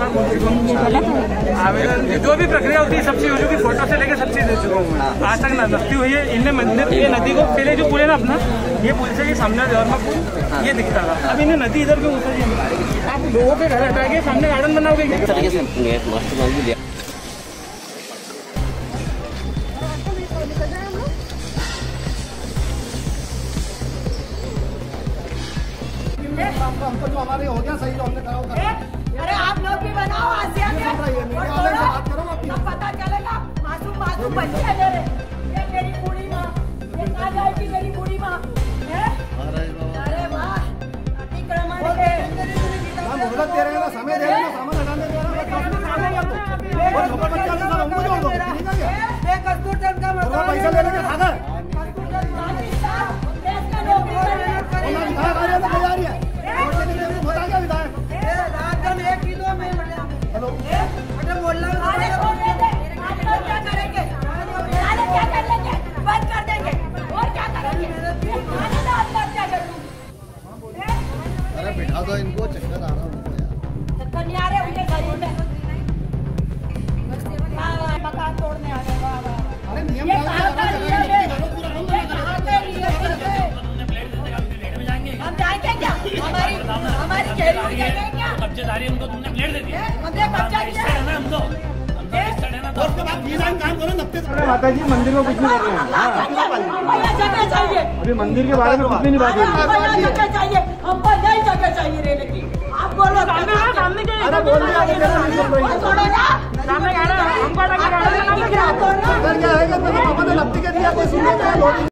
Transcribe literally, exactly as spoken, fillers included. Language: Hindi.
आवेदन जो भी प्रक्रिया होती है सब चीज हो चुकी, फोटो से लेकर सब चीज दे चुका हूँ आज तक नस्ती हुई है। इनने मंदिर ये नदी को पहले जो पुल है ना अपना, ये पुल से ये सामने धर्मा पुल ये दिखता था, अब इन्हें नदी इधर क्यों उतर जी? आप लोगों के घर हटा के सामने गार्डन बनाओगे। हमको जो हमारे हो गया सही, हमने कराओ कर। अरे आप लोग भी बनाओ आसिया में, तब पता चलेगा मासूम मासूम बच्चे है मेरे। ये मेरी बूढ़ी माँ, ये कहाँ जाएगी मेरी बूढ़ी माँ? अरे वाह, अतिक्रमण है। हम मोहलत दे रहे हैं ना, समय दे रहे हैं ना, सामान हटाने दे रहे हैं। और छोटा बच्चा के साथ हमको जोड़ दो, ठीक है क्या? एक कस्तूरचंद का मतलब पैसा लेने के भागा है। देश का नौकरी करने और विधायक आ रही है तो कोई आ रही है, बता क्या विधायक? हेलो, अरे बोलना, अरे छोड़ दे, आप लोग क्या करेंगे? अरे क्या कर लेंगे? बंद कर देंगे और क्या करेंगे? खाने का आत्महत्या कर दूं। अरे बिठा दो इनको, चक्कर आ रहा है उनको यार। चक्कर नहीं आ रहे उनके गरीब है, मकान तोड़ने आ रहे। वाह वाह, अरे नियम ये कहाँ का नियम है? ये कहाँ का नियम है? हम जाएंगे क्या? हमारी हमारी घेरी जाएंगे क्या? कब्जेदारी हमको तुमने प्लेट दे दी, हमने कब्जा किया है हमको और उसके बाद डिजाइन काम करो नब्बे। माता जी मंदिर में कुछ नहीं कर रहे हैं, हमको यहाँ जगह चाहिए। अभी मंदिर के बारे में कुछ भी नहीं बात हो रही। हमको यहाँ जगह चाहिए, हमको नई जगह चाहिए रहने की। आप बोलो सामने है, सामने के अरे बोल दिया कि मेरा नहीं बोल रही है। छोड़ो ना, सामने गाड़ा हमको लगा गाड़ा क्या है कि पापा ने नब्बे के दिया, कोई सुनने का